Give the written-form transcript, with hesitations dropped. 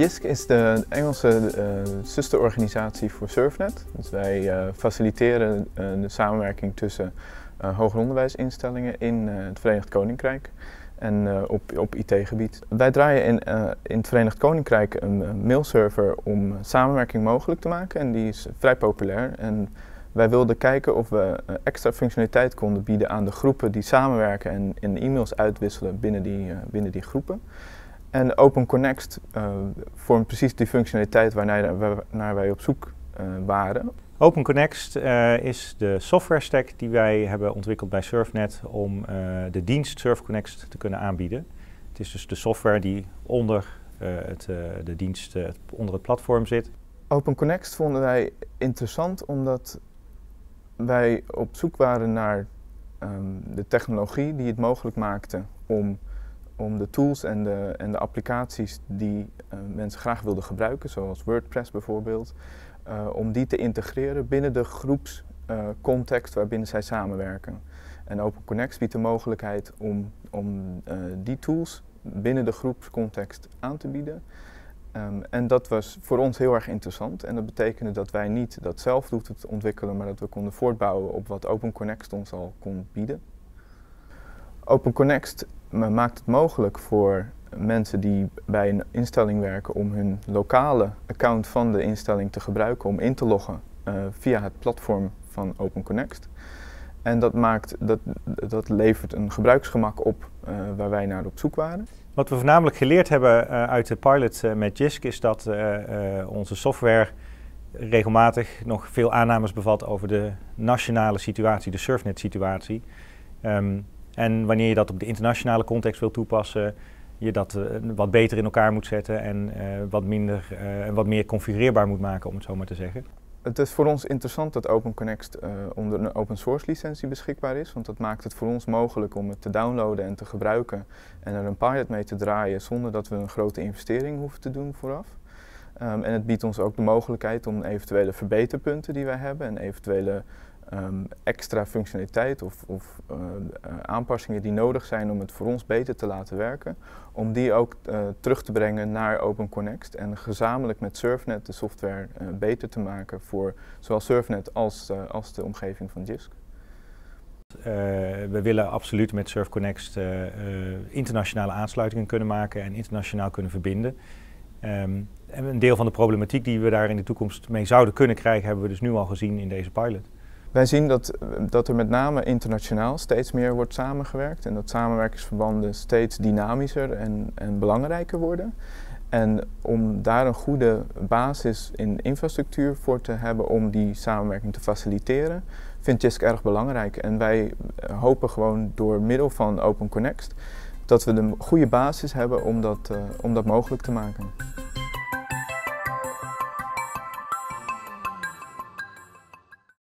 JISC is de Engelse zusterorganisatie voor Surfnet. Dus wij faciliteren de samenwerking tussen hoger onderwijsinstellingen in het Verenigd Koninkrijk en op IT-gebied. Wij draaien in het Verenigd Koninkrijk een mailserver om samenwerking mogelijk te maken en die is vrij populair. En wij wilden kijken of we extra functionaliteit konden bieden aan de groepen die samenwerken en e-mails uitwisselen binnen die groepen. En OpenConnext vormt precies die functionaliteit waarnaar wij op zoek waren. OpenConnext is de software stack die wij hebben ontwikkeld bij Surfnet om de dienst SurfConnext te kunnen aanbieden. Het is dus de software die onder de dienst onder het platform zit. OpenConnext vonden wij interessant omdat wij op zoek waren naar de technologie die het mogelijk maakte om de tools en de applicaties die mensen graag wilden gebruiken, zoals WordPress bijvoorbeeld, om die te integreren binnen de groepscontext waarbinnen zij samenwerken. En OpenConnext biedt de mogelijkheid om die tools binnen de groepscontext aan te bieden. En dat was voor ons heel erg interessant en dat betekende dat wij niet dat zelf hoefden te ontwikkelen, maar dat we konden voortbouwen op wat OpenConnext ons al kon bieden. OpenConnext maakt het mogelijk voor mensen die bij een instelling werken om hun lokale account van de instelling te gebruiken om in te loggen via het platform van OpenConnext. En dat levert een gebruiksgemak op waar wij naar op zoek waren. Wat we voornamelijk geleerd hebben uit de pilot met JISC is dat onze software regelmatig nog veel aannames bevat over de nationale situatie, de Surfnet-situatie. En wanneer je dat op de internationale context wil toepassen, je dat wat beter in elkaar moet zetten en wat meer configureerbaar moet maken, om het zo maar te zeggen. Het is voor ons interessant dat OpenConnext onder een open source licentie beschikbaar is, want dat maakt het voor ons mogelijk om het te downloaden en te gebruiken en er een pilot mee te draaien zonder dat we een grote investering hoeven te doen vooraf. En het biedt ons ook de mogelijkheid om eventuele verbeterpunten die wij hebben en eventuele extra functionaliteit of aanpassingen die nodig zijn om het voor ons beter te laten werken, om die ook terug te brengen naar OpenConnext en gezamenlijk met Surfnet de software beter te maken voor zowel Surfnet als de omgeving van JISC. We willen absoluut met SurfConnext internationale aansluitingen kunnen maken en internationaal kunnen verbinden. En een deel van de problematiek die we daar in de toekomst mee zouden kunnen krijgen, hebben we dus nu al gezien in deze pilot. Wij zien dat er met name internationaal steeds meer wordt samengewerkt en dat samenwerkingsverbanden steeds dynamischer en belangrijker worden. En om daar een goede basis in infrastructuur voor te hebben om die samenwerking te faciliteren, vindt JISC erg belangrijk. En wij hopen gewoon door middel van OpenConnext dat we de goede basis hebben om dat mogelijk te maken.